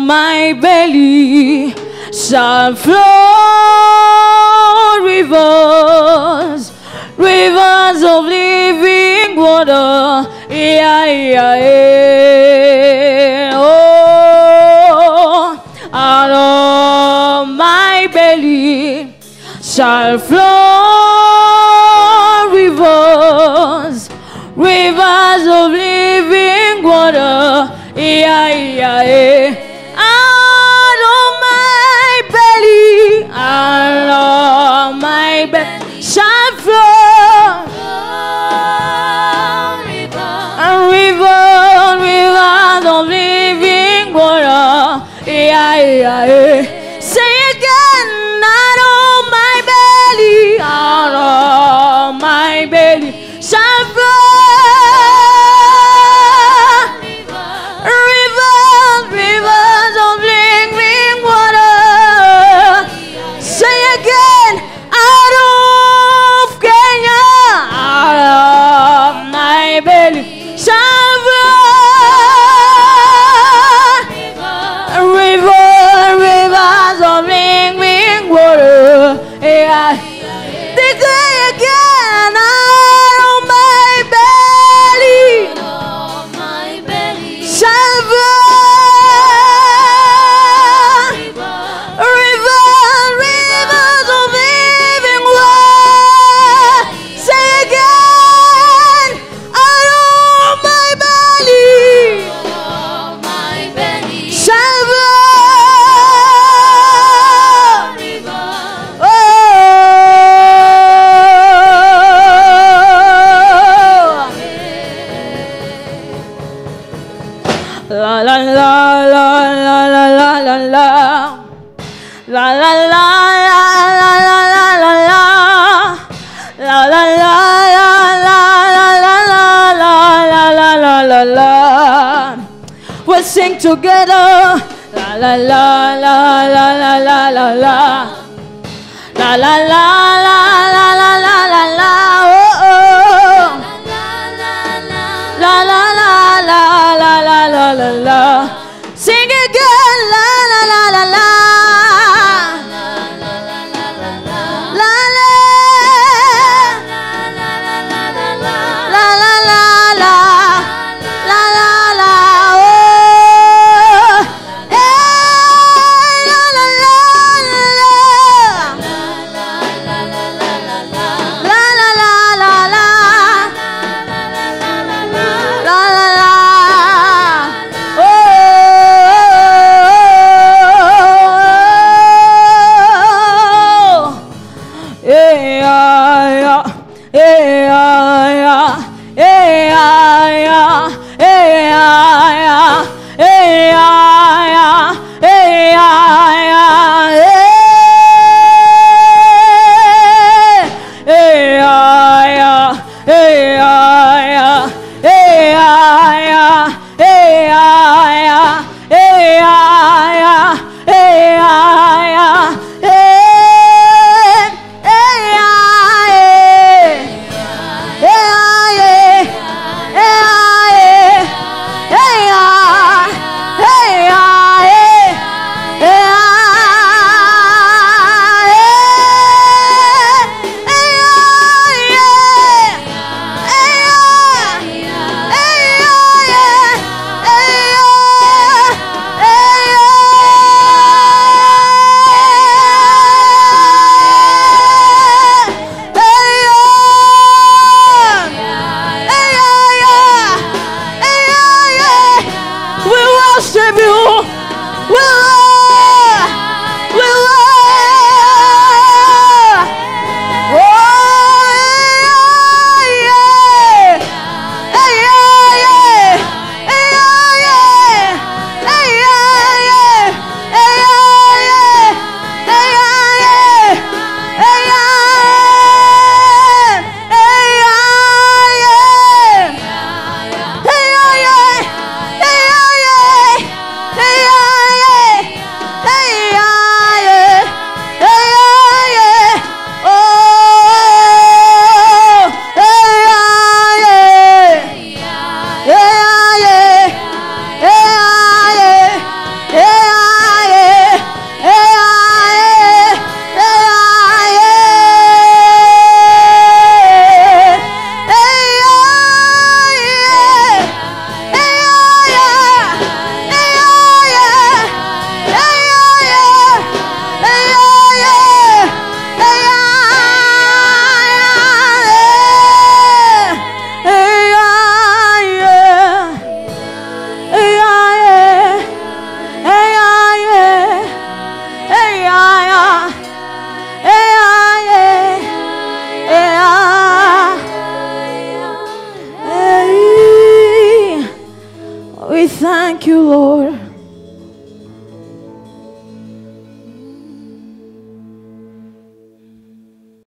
my belly shall flow rivers, rivers of living water. Yeah, yeah, yeah. Oh, out of my belly shall flow rivers, rivers of living water. Yeah, yeah, yeah. Out of my belly shall flow rivers, rivers of living water. Yeah, yeah, yeah. Say again, out of my belly shall flow rivers, rivers of living water. Say again, out of Kenya, out of my belly shall flow rivers, rivers of living water. Yeah. Declare again, out of my belly shall flow rivers, rivers of living water. Say again, out of my belly shall flow. La la la la la la la la la la la la la la la la la la la la. We'll sing together. La la la la la la la la la la la la la la la la la. Oh oh. La la la la la la la la la. Sing again. La la la la la. Thank you, Lord.